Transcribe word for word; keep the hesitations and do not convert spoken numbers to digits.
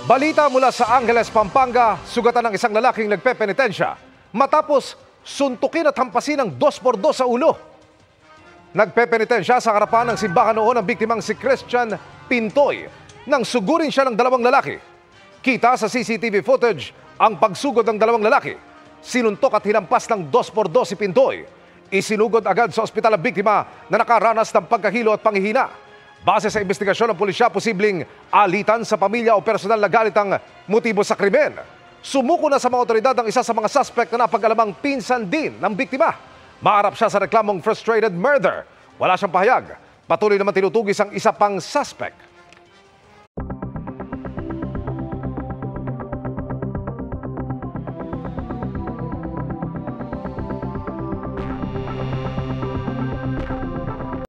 Balita mula sa Angeles, Pampanga, sugatan ng isang lalaking nagpepenitensya matapos suntukin at hampasin ng dos por dos sa ulo. Nagpepenitensya sa harapan ng simbahan noon ang biktimang si Christian Pintoy nang sugurin siya ng dalawang lalaki. Kita sa C C T V footage ang pagsugod ng dalawang lalaki. Sinuntok at hinampas ng dos por dos si Pintoy. Isinugod agad sa ospital ang biktima na nakaranas ng pagkahilo at panghihina. Base sa investigasyon ng pulisya, posibleng alitan sa pamilya o personal na galit ang motibo sa krimen. Sumuko na sa mga otoridad ang isa sa mga suspect na napag-alamang pinsan din ng biktima. Maharap siya sa reklamong frustrated murder. Wala siyang pahayag. Patuloy naman tinutugis ang isa pang suspect.